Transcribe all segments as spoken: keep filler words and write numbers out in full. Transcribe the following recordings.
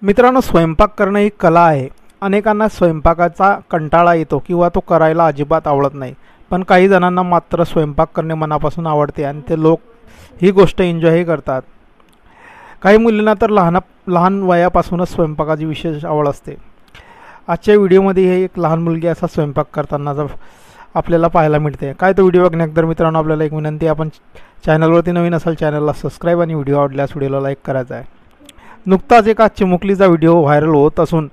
मित्रांनो, स्वयंपाक करणं ही कला आहे. अनेकांना स्वयंपाकाचा कंटाळा येतो किंवा तो करायला अजिबात आवडत नाही. पण काही जणांना मात्र स्वयंपाक करणे मनापासून आवडते आणि ते लोक ही गोष्ट एन्जॉयही करतात. काही मुलींना तर लहान लहान वयापासूनच स्वयंपाकाची विशेष आवड असते. आजच्या व्हिडिओमध्ये हे एक लहान मुलगी असा स्वयंपाक करतानाचा आपल्याला पाहायला मिळते. काय तो व्हिडिओ बघण्याअगोदर मित्रांनो आपल्याला एक विनंती, आपण चॅनलवरती नवीन असाल चॅनलला सबस्क्राईब आणि व्हिडिओ आवडल्यास व्हिडिओला लाईक करायचा आहे. नुकताच एका चिमुकलीचा व्हिडिओ व्हायरल होत असून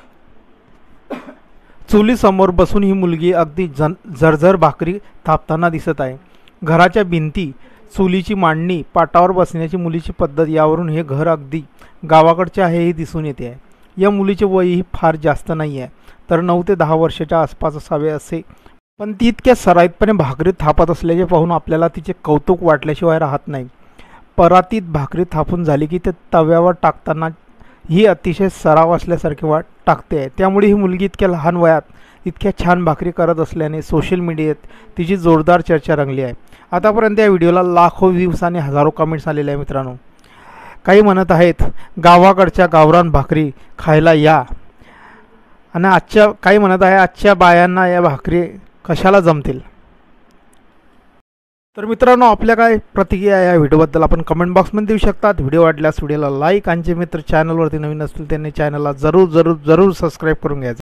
चुलीसमोर बसून ही मुलगी अगदी जन झरझर भाकरी थापताना दिसत आहे. घराच्या भिंती, चुलीची मांडणी, पाटावर बसण्याची मुलीची पद्धत यावरून हे घर अगदी गावाकडचे आहे हे दिसून येते आहे. या मुलीचे वयही फार जास्त नाही आहे, तर नऊ ते दहा वर्षाच्या आसपास असावे असे, पण ती इतक्या सराईतपणे भाकरी थापत असल्याचे पाहून आपल्याला तिचे कौतुक वाटल्याशिवाय राहत नाही. परातीत भाकरी थापून झाली की ते तव्यावर टाकताना ही अतिशय सराव असल्यासारखे वाट टाकते आहे. त्यामुळे ही मुलगी इतक्या लहान वयात इतक्या छान भाकरी करत असल्याने सोशल मीडियात तिची जोरदार चर्चा रंगली आहे. आतापर्यंत या व्हिडिओला लाखो व्ह्यूज आणि हजारो कमेंट्स आलेले आहे. मित्रांनो, काही म्हणत आहेत गावाकडच्या गावरान भाकरी खायला या, आणि आजच्या काही म्हणत आहे आजच्या बायांना या भाकरी कशाला जमतील. तर मित्रांनो, आपल्या काय प्रतिक्रिया या व्हिडिओबद्दल आपण कमेंट बॉक्समध्ये देऊ शकतात. व्हिडिओ वाटल्यास व्हिडिओला लाईक आणि जे मित्र चॅनलवरती नवीन असतील त्यांनी चॅनलला जरूर जरूर जरूर सबस्क्राईब करून घ्यायचं.